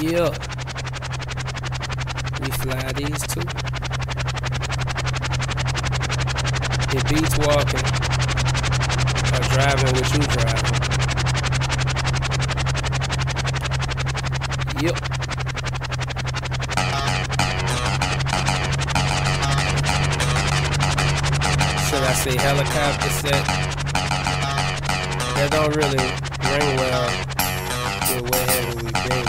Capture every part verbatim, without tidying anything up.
Yeah. We fly these too. It beats walking or driving what you driving. Yep. Should I say helicopter set? That don't really ring well with wherever we been.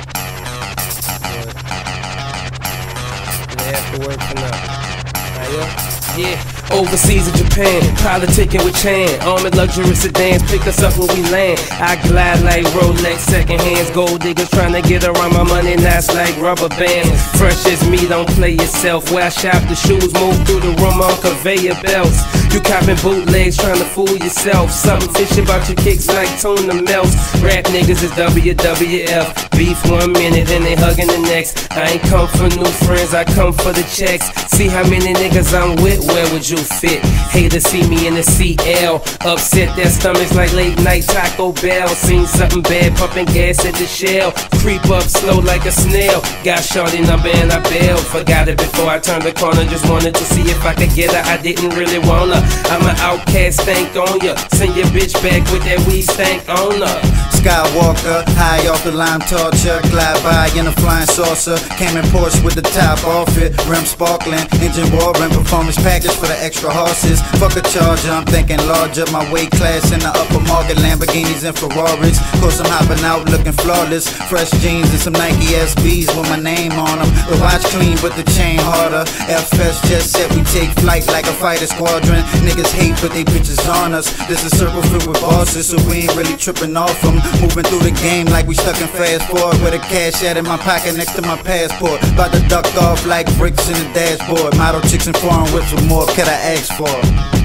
But they have to work for now. Now, yeah. Yeah. Overseas in Japan, politicking with Chan. Armored luxury sedans, pick us up when we land. I glide like Rolex, second hands. Gold diggers trying to get around my money, nice like rubber bands. Fresh as me, don't play yourself. Where I shop, the shoes move through the room on conveyor belts. You copping bootlegs, trying to fool yourself. Something fishy about your kicks like tuna melts. Rap niggas is W W F. Beef one minute, then they hugging the next. I ain't come for new friends, I come for the checks. See how many niggas I'm with, where would you fit? Haters see me in the C L, upset their stomachs like late night Taco Bell. Seen something bad, pumping gas at the shell. Creep up slow like a snail. Got shorty number and I bailed. Forgot it before I turned the corner, just wanted to see if I could get her. I didn't really want her. I'm an outcast, stank on ya. Send your bitch back with that weed stank on her. Skywalker, high off the lime torture. Glide by in a flying saucer. Came in Porsche with the top off it. Rim sparkling, engine roaring. Performance package for the extra horses. Fuck a charger, I'm thinking larger. My weight class in the upper market. Lamborghinis and Ferraris. Course I'm hopping out looking flawless. Fresh jeans and some Nike S Bs with my name on them. The watch clean but the chain harder. F S just said we take flight like a fighter squadron. Niggas hate but they bitches on us. This is circle filled with bosses, so we ain't really tripping off them. Moving through the game like we stuck in fast forward. With a cash out in my pocket next to my passport. About to duck off like bricks in the dashboard. Model chicks and foreign whips, what more could I ask for?